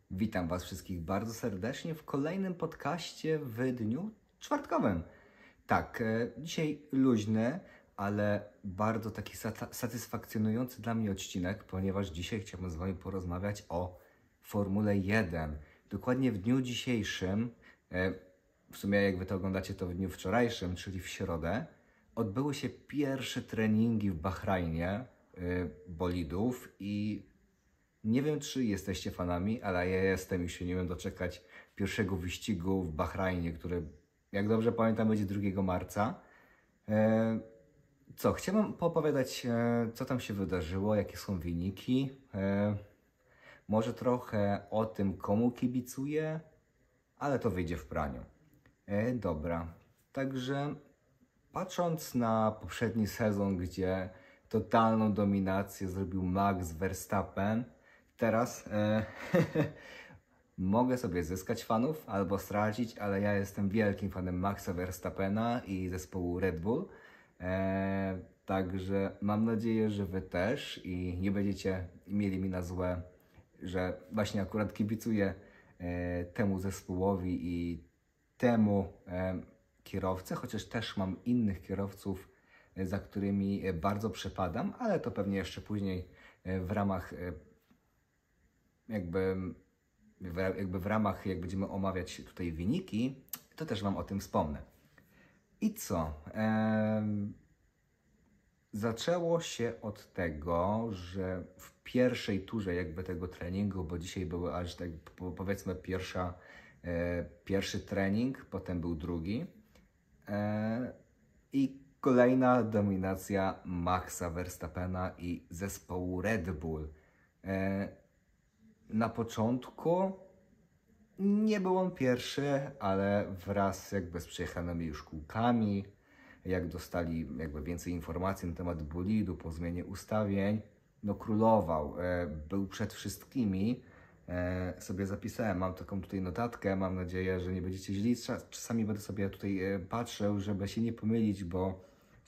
Witam Was wszystkich bardzo serdecznie w kolejnym podcaście w dniu czwartkowym. Tak, dzisiaj luźny, ale bardzo taki satysfakcjonujący dla mnie odcinek, ponieważ dzisiaj chciałbym z Wami porozmawiać o Formule 1. Dokładnie w dniu dzisiejszym, w sumie jak Wy to oglądacie, to w dniu wczorajszym, czyli w środę, odbyły się pierwsze treningi w Bahrajnie bolidów i nie wiem, czy jesteście fanami, ale ja jestem i się nie wiem doczekać pierwszego wyścigu w Bahrajnie, który, jak dobrze pamiętam, będzie 2 marca. Chciałbym poopowiadać, co tam się wydarzyło, jakie są wyniki. Może trochę o tym, komu kibicuję, ale to wyjdzie w praniu. Dobra, także patrząc na poprzedni sezon, gdzie totalną dominację zrobił Max Verstappen, teraz mogę sobie zyskać fanów albo stracić, ale ja jestem wielkim fanem Maxa Verstappena i zespołu Red Bull. Także mam nadzieję, że Wy też i nie będziecie mieli mi na złe, że właśnie akurat kibicuję temu zespołowi i temu kierowcę, chociaż też mam innych kierowców, za którymi bardzo przepadam, ale to pewnie jeszcze później w ramach w ramach, jak będziemy omawiać tutaj wyniki, to też Wam o tym wspomnę. I co? Zaczęło się od tego, że w pierwszej turze tego treningu, bo dzisiaj były aż tak powiedzmy pierwszy trening, potem był drugi i kolejna dominacja Maxa Verstappena i zespołu Red Bull. Na początku nie był on pierwszy, ale wraz z przejechanymi już kółkami, jak dostali więcej informacji na temat bolidu po zmianie ustawień, królował, był przed wszystkimi. Sobie zapisałem, mam taką tutaj notatkę, mam nadzieję, że nie będziecie źli. Czasami będę sobie tutaj patrzył, żeby się nie pomylić, bo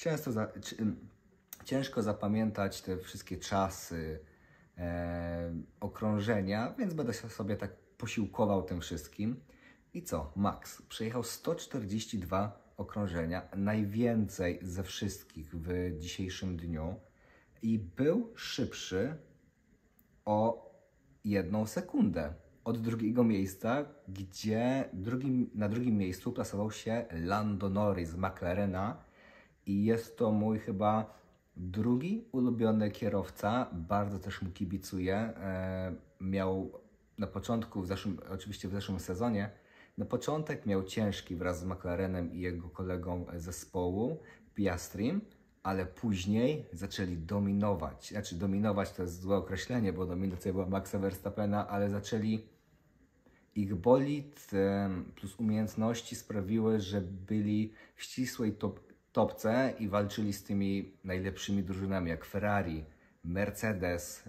ciężko zapamiętać te wszystkie czasy, okrążenia, więc będę sobie tak posiłkował tym wszystkim. I co? Max przejechał 142 okrążenia, najwięcej ze wszystkich w dzisiejszym dniu i był szybszy o 1 sekundę od drugiego miejsca, gdzie na drugim miejscu plasował się Lando Norris z McLarena i jest to mój chyba drugi ulubiony kierowca, bardzo też mu kibicuję. Miał na początku, oczywiście w zeszłym sezonie, na początek miał ciężki wraz z McLarenem i jego kolegą zespołu, Piastrim, ale później zaczęli dominować. Znaczy dominować to jest złe określenie, bo dominacja była Maxa Verstappena, ale zaczęli ich bolid plus umiejętności sprawiły, że byli w ścisłej topce i walczyli z tymi najlepszymi drużynami jak Ferrari, Mercedes,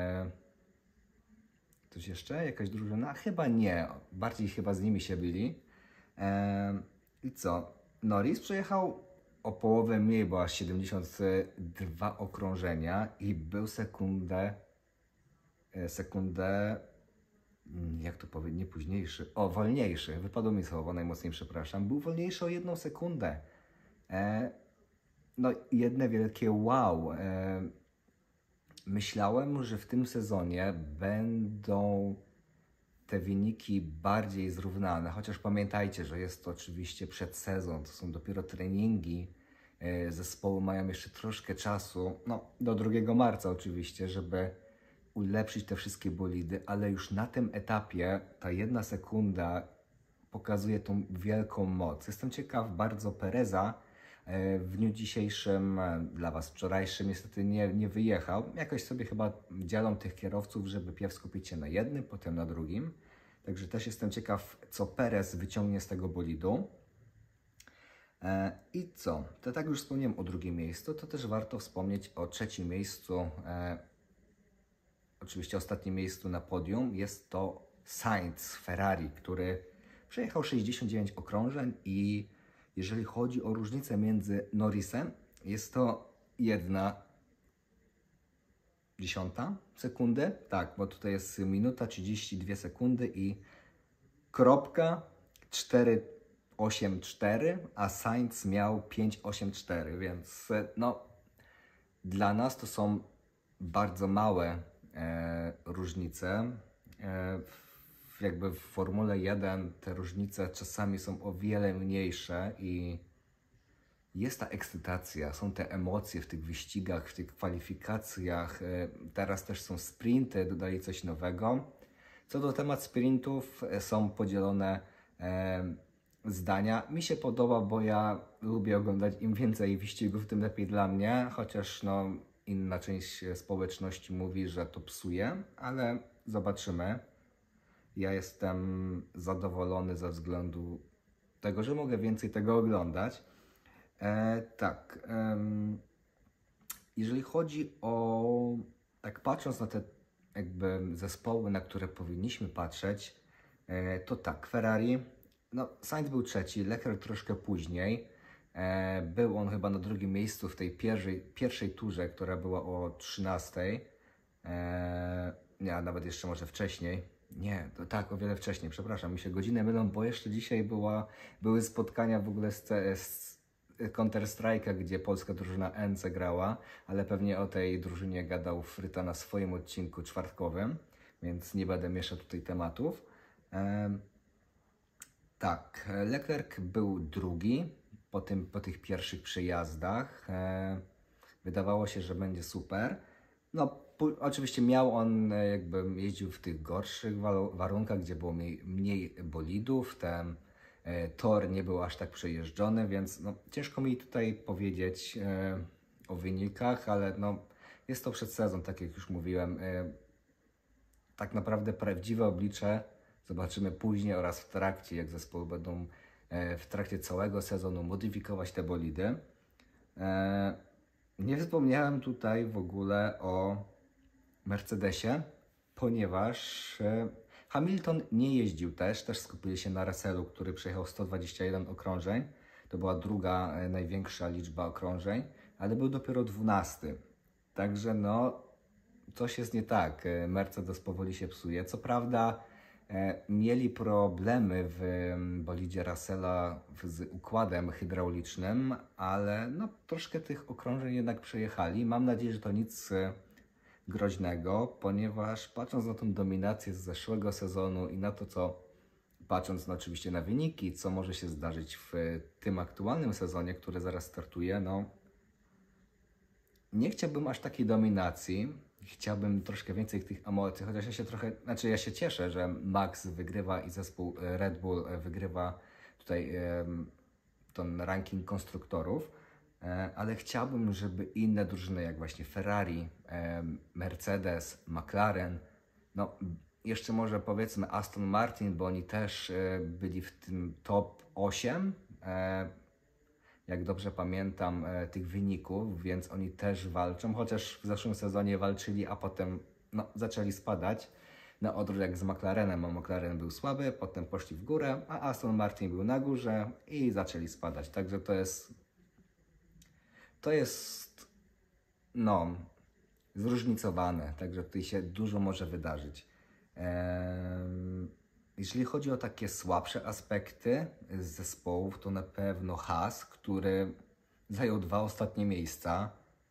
coś jeszcze? Jakaś drużyna? Chyba nie, bardziej chyba z nimi się byli. I co? Norris przejechał o połowę mniej, bo aż 72 okrążenia i był sekundę, jak to powiedzieć, nie późniejszy, wolniejszy, wypadło mi słowo, najmocniej przepraszam, był wolniejszy o 1 sekundę. Jedne wielkie wow. Myślałem, że w tym sezonie będą te wyniki bardziej zrównane, chociaż pamiętajcie, że jest to oczywiście przedsezon, to są dopiero treningi, zespoły mają jeszcze troszkę czasu, do 2 marca oczywiście, żeby ulepszyć te wszystkie bolidy, ale już na tym etapie ta 1 sekunda pokazuje tą wielką moc. Jestem ciekaw bardzo Pereza. W dniu dzisiejszym, dla Was wczorajszym, niestety nie wyjechał. Jakoś sobie chyba dzielą tych kierowców, żeby pierw skupić się na jednym, potem na drugim. Także też jestem ciekaw, co Perez wyciągnie z tego bolidu. I co? To tak już wspomniałem o drugim miejscu, to też warto wspomnieć o trzecim miejscu. Oczywiście ostatnim miejscu na podium jest to Sainz Ferrari, który przejechał 69 okrążeń i jeżeli chodzi o różnicę między Norrisem, jest to 1 dziesiąta sekundy. Tak, bo tutaj jest minuta 32 sekundy i kropka 4,84, a Sainz miał 5,84, więc no dla nas to są bardzo małe różnice. Jakby w Formule 1 te różnice czasami są o wiele mniejsze i jest ta ekscytacja, są te emocje w tych wyścigach, w tych kwalifikacjach. Teraz też są sprinty, dodali coś nowego. Co do temat sprintów, są podzielone zdania. Mi się podoba, bo ja lubię oglądać, im więcej wyścigów, tym lepiej dla mnie, chociaż no, inna część społeczności mówi, że to psuje, ale zobaczymy. Ja jestem zadowolony ze względu tego, że mogę więcej tego oglądać. Tak, jeżeli chodzi o, tak patrząc na te jakby zespoły, na które powinniśmy patrzeć, to tak, Ferrari, no Sainz był trzeci, Leclerc troszkę później, był on chyba na drugim miejscu w tej pierwszej turze, która była o 13, nie, nawet jeszcze może wcześniej. Nie, to tak, o wiele wcześniej, przepraszam, mi się godziny mylą, bo jeszcze dzisiaj były spotkania w ogóle z Counter-Strike'a, gdzie polska drużyna NC grała, ale pewnie o tej drużynie gadał Fryta na swoim odcinku czwartkowym, więc nie będę mieszał tutaj tematów. Tak, Leclerc był drugi po tych pierwszych przejazdach. Wydawało się, że będzie super. No, oczywiście miał on, jakby jeździł w tych gorszych warunkach, gdzie było mniej bolidów, ten tor nie był aż tak przejeżdżony, więc no, ciężko mi tutaj powiedzieć o wynikach, ale no, jest to przedsezon, tak jak już mówiłem. Tak naprawdę prawdziwe oblicze zobaczymy później oraz w trakcie, jak zespoły będą w trakcie całego sezonu modyfikować te bolidy. Nie wspomniałem tutaj w ogóle o Mercedesie, ponieważ Hamilton nie jeździł też skupili się na Russellu, który przejechał 121 okrążeń. To była druga największa liczba okrążeń, ale był dopiero 12. Także no, coś jest nie tak. Mercedes powoli się psuje. Co prawda mieli problemy w bolidzie Russella z układem hydraulicznym, ale no, troszkę tych okrążeń jednak przejechali. Mam nadzieję, że to nic groźnego, ponieważ patrząc na tą dominację z zeszłego sezonu i na to, patrząc no, oczywiście na wyniki, co może się zdarzyć w tym aktualnym sezonie, który zaraz startuje, no nie chciałbym aż takiej dominacji, chciałbym troszkę więcej tych emocji, chociaż ja się cieszę, że Max wygrywa i zespół Red Bull wygrywa tutaj ten ranking konstruktorów, ale chciałbym, żeby inne drużyny, jak właśnie Ferrari, Mercedes, McLaren, no jeszcze może powiedzmy Aston Martin, bo oni też byli w tym top 8, jak dobrze pamiętam tych wyników, więc oni też walczą, chociaż w zeszłym sezonie walczyli, a potem no, zaczęli spadać. Na odwrót jak z McLarenem, a McLaren był słaby, potem poszli w górę, a Aston Martin był na górze i zaczęli spadać. Także to jest no, zróżnicowane, także tutaj się dużo może wydarzyć. Jeżeli chodzi o takie słabsze aspekty z zespołów, to na pewno Haas, który zajął 2 ostatnie miejsca.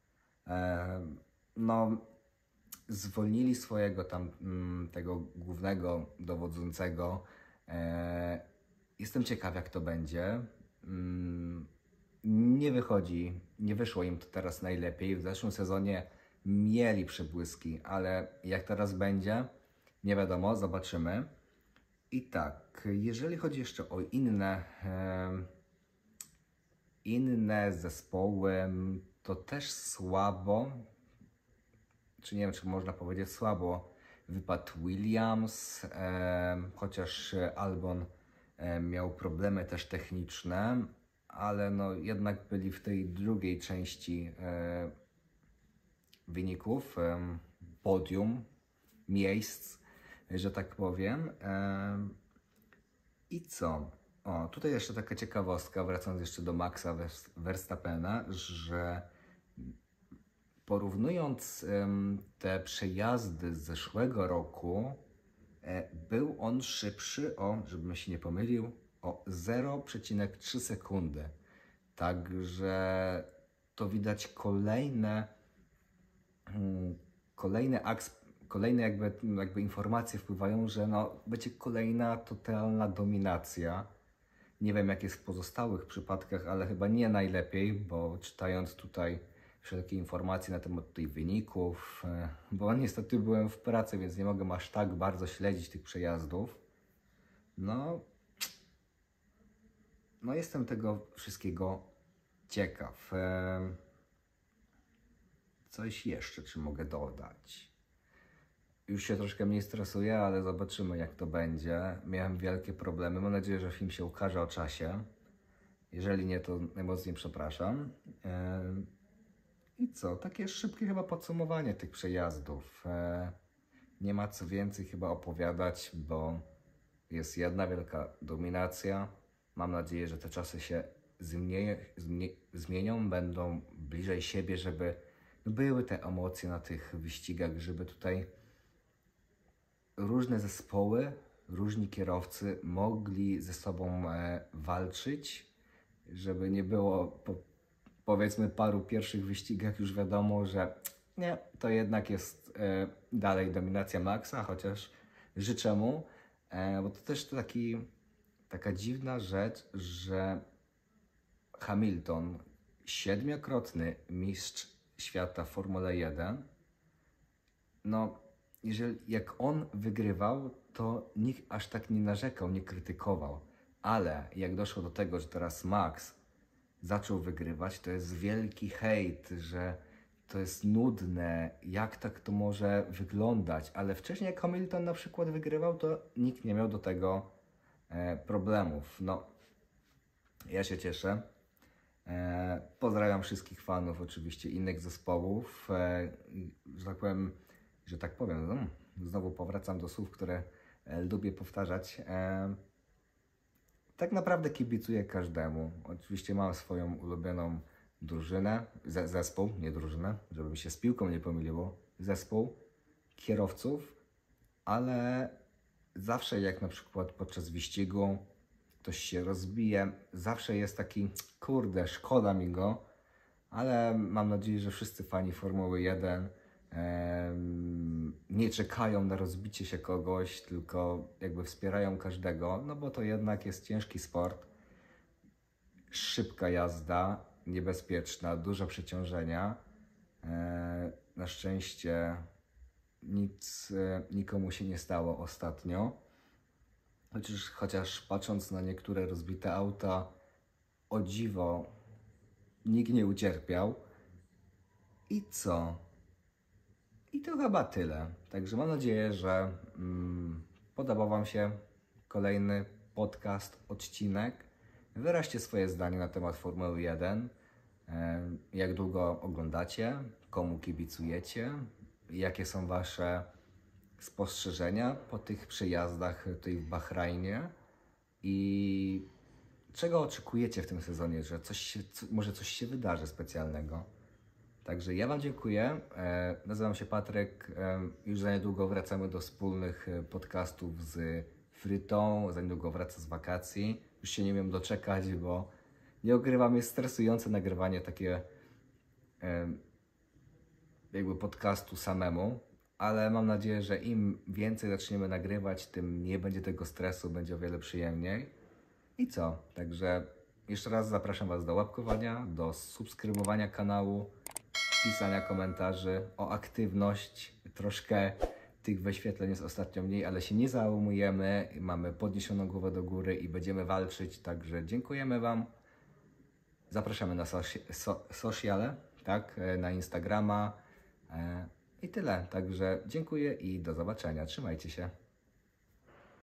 No, zwolnili swojego tam tego głównego dowodzącego. Jestem ciekaw, jak to będzie. Nie wyszło im to teraz najlepiej. W zeszłym sezonie mieli przebłyski, ale jak teraz będzie, nie wiadomo, zobaczymy. I tak, jeżeli chodzi jeszcze o inne zespoły, to też słabo, czy nie wiem, czy można powiedzieć słabo, wypadł Williams, chociaż Albon miał problemy też techniczne, ale no jednak byli w tej drugiej części wyników, podium, miejsc, że tak powiem. I co? O, tutaj jeszcze taka ciekawostka, wracając jeszcze do Maxa Verstappena, że Porównując te przejazdy z zeszłego roku, był on szybszy żebym się nie pomylił, o 0,3 sekundy. Także to widać kolejne jakby informacje wpływają, że będzie kolejna totalna dominacja. Nie wiem jak jest w pozostałych przypadkach, ale chyba nie najlepiej, bo czytając tutaj wszelkie informacje na temat tych wyników, bo niestety byłem w pracy, więc nie mogę aż tak bardzo śledzić tych przejazdów. No jestem tego wszystkiego ciekaw. Coś jeszcze, czy mogę dodać? Już się troszkę mniej stresuję, ale zobaczymy jak to będzie. Miałem wielkie problemy. Mam nadzieję, że film się ukaże o czasie. Jeżeli nie, to najmocniej przepraszam. I co? Takie szybkie chyba podsumowanie tych przejazdów. Nie ma co więcej chyba opowiadać, bo jest jedna wielka dominacja. Mam nadzieję, że te czasy się zmienią, będą bliżej siebie, żeby były te emocje na tych wyścigach, żeby tutaj różne zespoły, różni kierowcy mogli ze sobą walczyć, żeby nie było po powiedzmy paru pierwszych wyścigach już wiadomo, że nie, to jednak jest dalej dominacja Maxa, chociaż życzę mu, bo to też taka dziwna rzecz, że Hamilton, 7-krotny mistrz świata w Formule 1, jak on wygrywał, to nikt aż tak nie narzekał, nie krytykował. Ale jak doszło do tego, że teraz Max zaczął wygrywać, to jest wielki hejt, że to jest nudne, jak tak to może wyglądać. Ale wcześniej jak Hamilton na przykład wygrywał, to nikt nie miał do tego problemów. Ja się cieszę. Pozdrawiam wszystkich fanów, oczywiście innych zespołów. Że tak powiem, znowu powracam do słów, które lubię powtarzać. Tak naprawdę kibicuję każdemu. Oczywiście mam swoją ulubioną drużynę, zespół, nie drużynę, żeby mi się z piłką nie pomyliło, zespół kierowców, ale zawsze jak na przykład podczas wyścigu ktoś się rozbije, zawsze jest taki, kurde, szkoda mi go, ale mam nadzieję, że wszyscy fani Formuły 1 nie czekają na rozbicie się kogoś, tylko jakby wspierają każdego, bo to jednak jest ciężki sport, szybka jazda, niebezpieczna, dużo przeciążenia. Na szczęście nic nikomu się nie stało ostatnio, chociaż patrząc na niektóre rozbite auta, o dziwo, nikt nie ucierpiał. I co? I to chyba tyle. Także mam nadzieję, że podobał Wam się kolejny podcast, odcinek. Wyraźcie swoje zdanie na temat Formuły 1. Jak długo oglądacie? Komu kibicujecie? Jakie są Wasze spostrzeżenia po tych przejazdach tutaj w Bahrajnie? I czego oczekujecie w tym sezonie? Że może coś się wydarzy specjalnego? Także ja Wam dziękuję. Nazywam się Patryk. Już za niedługo wracamy do wspólnych podcastów z Frytą. Za niedługo wraca z wakacji. Już się nie wiem doczekać, bo nie ukrywam, jest stresujące nagrywanie takie jakby podcastu samemu. Ale mam nadzieję, że im więcej zaczniemy nagrywać, tym nie będzie tego stresu, będzie o wiele przyjemniej. I co? Także jeszcze raz zapraszam Was do łapkowania, do subskrybowania kanału, pisania komentarzy, o aktywność. Troszkę tych wyświetleń jest ostatnio mniej, ale się nie załamujemy. Mamy podniesioną głowę do góry i będziemy walczyć. Także dziękujemy Wam. Zapraszamy na sociale, tak, na Instagrama. I tyle. Także dziękuję i do zobaczenia. Trzymajcie się.